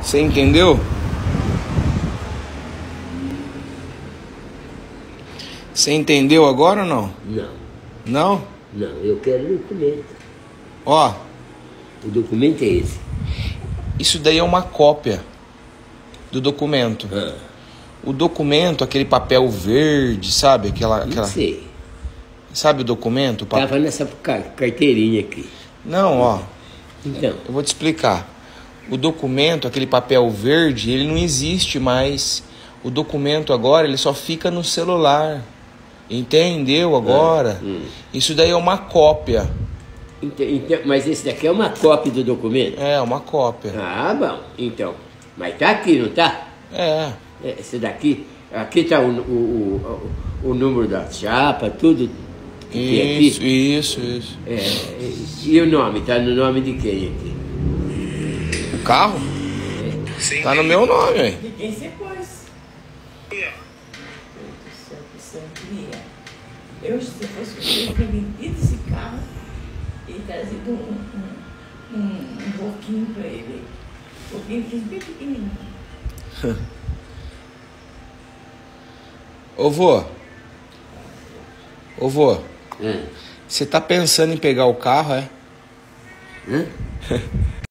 Você entendeu? Você entendeu agora ou não? Não. Não? Não, eu quero o documento. Ó. O documento é esse. Isso daí é uma cópia do documento. Ah. O documento, aquele papel verde, sabe? Não sei. Sabe o documento? Tava nessa carteirinha aqui. Não, ó. Então. Eu vou te explicar. O documento, aquele papel verde, ele não existe mais. O documento agora, ele só fica no celular. Entendeu agora? Isso daí é uma cópia. Então, mas esse daqui é uma cópia do documento? É, uma cópia. Ah, bom. Então. Mas tá aqui, não tá? É. Esse daqui. Aqui tá o número da chapa, tudo. Isso. E o nome? Tá no nome de quem aqui? O carro? Tá no meu nome, velho. De quem você pôs? Eu, se fosse você, eu teria vendido esse carro e trazido um boquinho pra ele. Um boquinho bem pequenininho. Ô vô, você tá pensando em pegar o carro, é? Hã?